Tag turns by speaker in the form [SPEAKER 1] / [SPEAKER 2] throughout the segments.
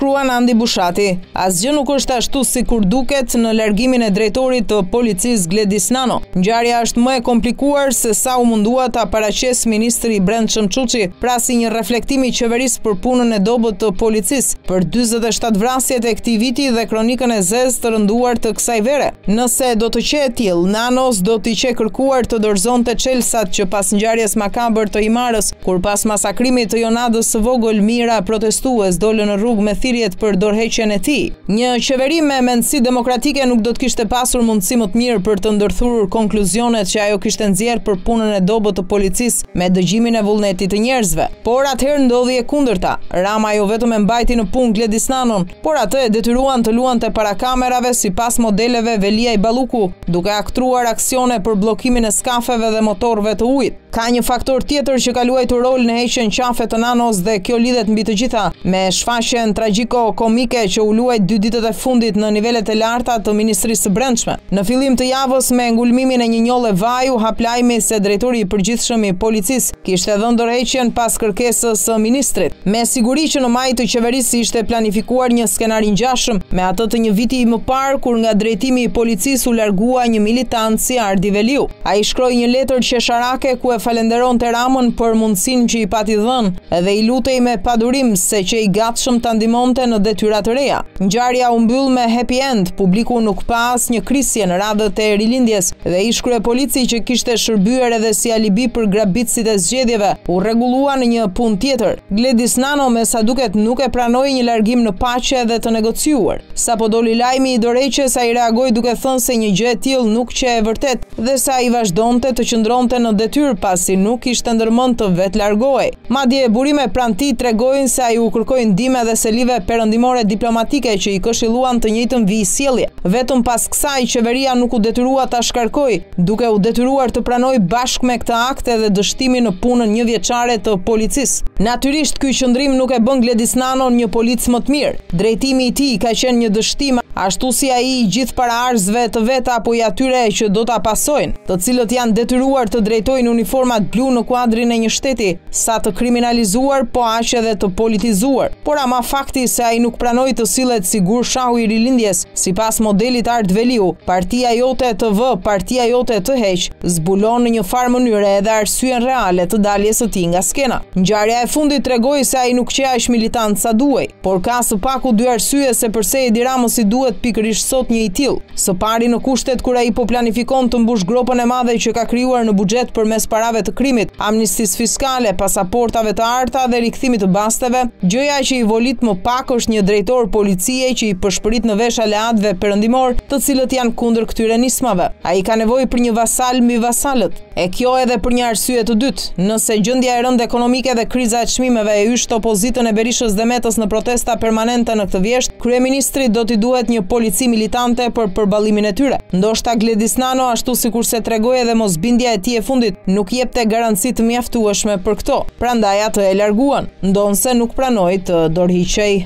[SPEAKER 1] shkruan Andi Bushati. Asgjë nuk është ashtu si kur duket në largimin e drejtorit të policisë Gledis Nano. Ngjarja është më e komplikuar se sa u mundua ta paraqes ministri i Brendshëm Çuçi, pra si një reflektim i qeverisë për punën e dobët të policisë për 47 vrasjet e këtij viti dhe kronikën e zezë të rënduar të kësaj vere. Nëse do të qetë tillë, Nanos do t'i qe kërkuar të dorëzonte çelsat që pas ngjarjes makabër të Imarës, kur pas masakrimit të Jonadës së vogël mijëra protestues dolën në rrugë me thirrjet për dorëheqjen e tij. Një qeveri me mendësi demokratike nuk do të kishte pasur mundësi më të mirë për të ndërthurur konkluzionet që ajo kishte nxjerrë për punën e dobët të policisë me dëgjimin e vullnetit të njerëzve. Por atëherë ndodhi e kundërta. Rama jo vetëm e mbajti në punë Gledis Nanon, por atë e detyruan të luante para kamerave sipas modeleve Velia i Balluku, duke aktruar aksione për bllokimin e skafeve dhe motorëve të ujit. Ka një faktor tjetër që ka luajtur rol në heqjen qafe të Nanos dhe kjo lidhet mbi të gjitha me shfaqjen tragjiko-komike që u luajt 2 ditët e fundit në nivelet e larta të Ministrisë së Brendshme. Në fillim të javës me ngulmimin e një njolle vaju, hap lajmi se drejtori i përgjithshëm i policisë kishte dhënë dorëheqjen pas kërkesës së ministrit. Me siguri që në maj të qeverisë ishte planifikuar një skenar i ngjashëm me atë të një viti më parë kur nga drejtimi i policisë u largua një militant si Ardi Veliu. Ai shkroi një letër qesharake ku e falenderonte Ramën për mundësinë që i pati dhënë dhe i lutej me padurim se që i gatshëm ta ndihmonte në detyra të reja. Ngjarja u mbyll me happy end, publiku nuk pa asnjë krisje në radhët e rilindjes dhe ish kryepolici që kishte shërbyer edhe si alibi për grabitësit e zgjedhjeve u rregullua në një punë tjetër. Gledis Nano me sa duket nuk e pranoi një largim në paqe dhe të negociuar. Sapo doli lajmi i dorëheqjes, ai reagoi duke thënë se një gjë e tillë nuk që e vërtet dhe sa ai vazhdonte të qëndronte në detyrë pasi nuk ishte ndërmend të vetë largohej. Madje burime pranë tij tregojnë se ai u kërkoi ndihmë edhe selive perëndimore diplomatike që i këshilluan të njëjtën vijsjellje. Vetëm pas kësaj qeveria nuk u detyrua ta shkarkojë, duke u detyruar të pranojë bashkë me këtë akt edhe dështimin në punën 1 vjeçare të policisë. Natyrisht ky qëndrim nuk e bën Gledis Nanon një polic më të mirë. Drejtimi i tij ka qenë një dështim ashtu si ai i gjithë paraarsëve të vet apo i atyre që do ta pasojnë, të cilët janë detyruar të drejtojnë uniformat blu në kuadrin e një shteti, sa të kriminalizuar po aq edhe të politizuar. Por ama fakti se ai nuk pranoi të sillet si gur shahu i rilindjes, sipas modelit Art Veliu, partia jote të vë, partia jote të heq, zbulon në një farë mënyre edhe arsyen reale të daljes së tij nga skena. Ngjarja e fundit tregoi se ai nuk qe aq militant sa duhej, por ka së paku 2 arsye se pse Edi Ramës i duhet pikërisht sot një i tillë. Së pari në kushtet kur ai po planifikon të mbush gropën e madhe që ka krijuar në buxhet përmes parave të krimit, amnistisë fiskale, pasaportave të arta dhe rikthimit të basteve, gjëja që i volit më pak është një drejtor policie që i përshpërit në vesh aleatëve perëndimor, të cilët janë kundër këtyre nismave. Ai ka nevojë për një vasal mbi vasalët. E kjo edhe për një arsye të dytë. Nëse gjendja e rëndë ekonomike dhe kriza e çmimeve e ysh opozitën e Berishës dhe Metës në protesta permanente në këtë vjesht, kryeministrit do t'i duhet një polici militante për përballimin e tyre. Ndoshta Gledis Nano, ashtu sikurse tregoi edhe mosbindja e tij e fundit, nuk jepte garanci të mjaftueshme për këto. Prandaj atë e larguan, ndonse nuk pranoi të dorëhiqej.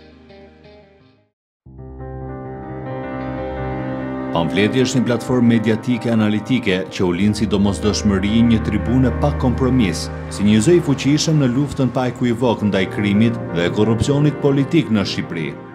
[SPEAKER 2] Pamfleti është një platformë mediatike analitike që u lind si domosdoshmëri një tribune pa kompromis, si një zë i fuqishëm në luftën pa ekuivok ndaj krimit dhe korrupsionit politik në Shqipëri.